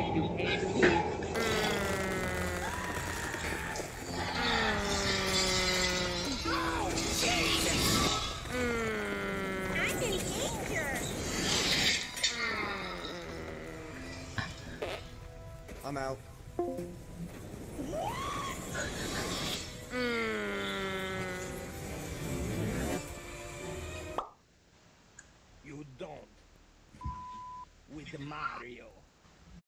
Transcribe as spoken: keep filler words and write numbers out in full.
You hate me. Oh, Jesus! I'm in danger. I'm out. You don't. With Mario.